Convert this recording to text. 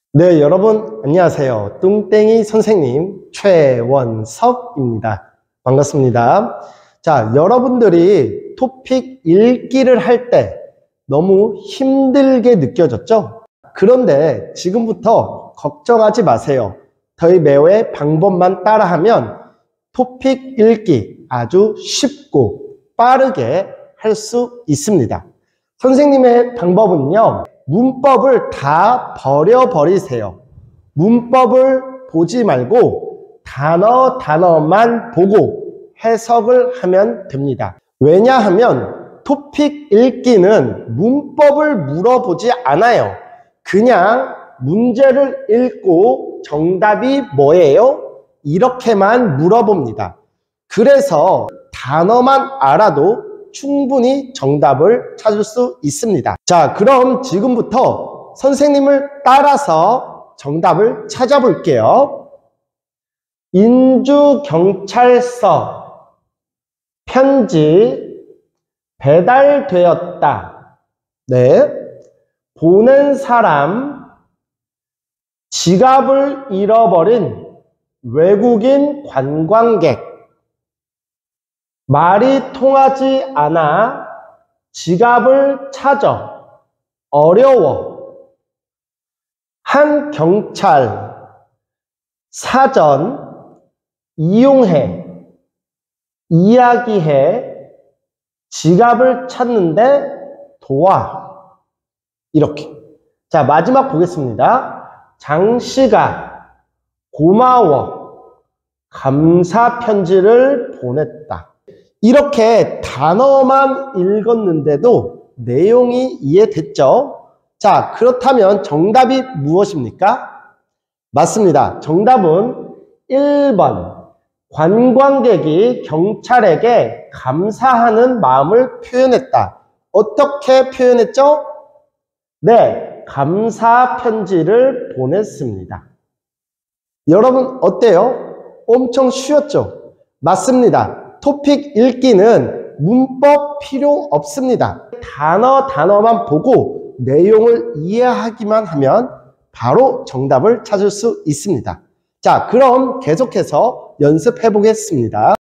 네, 여러분 안녕하세요. 뚱땡이 선생님 최원석입니다. 반갑습니다. 자, 여러분들이 토픽 읽기를 할 때 너무 힘들게 느껴졌죠? 그런데 지금부터 걱정하지 마세요. 저희 매회 방법만 따라하면 토픽 읽기 아주 쉽고 빠르게 할 수 있습니다. 선생님의 방법은요, 문법을 다 버려버리세요. 문법을 보지 말고 단어만 보고 해석을 하면 됩니다. 왜냐하면 토픽 읽기는 문법을 물어보지 않아요. 그냥 문제를 읽고 정답이 뭐예요? 이렇게만 물어봅니다. 그래서 단어만 알아도 충분히 정답을 찾을 수 있습니다. 자, 그럼 지금부터 선생님을 따라서 정답을 찾아볼게요. 인주경찰서 편지 배달되었다. 네. 보낸 사람 지갑을 잃어버린 외국인 관광객 말이 통하지 않아 지갑을 찾아 어려워. 한 경찰 사전 이용해 이야기해 지갑을 찾는데 도와. 이렇게. 자, 마지막 보겠습니다. 장씨가 고마워 감사 편지를 보냈다. 이렇게 단어만 읽었는데도 내용이 이해됐죠? 자, 그렇다면 정답이 무엇입니까? 맞습니다. 정답은 1번. 관광객이 경찰에게 감사하는 마음을 표현했다. 어떻게 표현했죠? 네, 감사 편지를 보냈습니다. 여러분 어때요? 엄청 쉬웠죠? 맞습니다. 토픽 읽기는 문법 필요 없습니다. 단어만 보고 내용을 이해하기만 하면 바로 정답을 찾을 수 있습니다. 자, 그럼 계속해서 연습해 보겠습니다.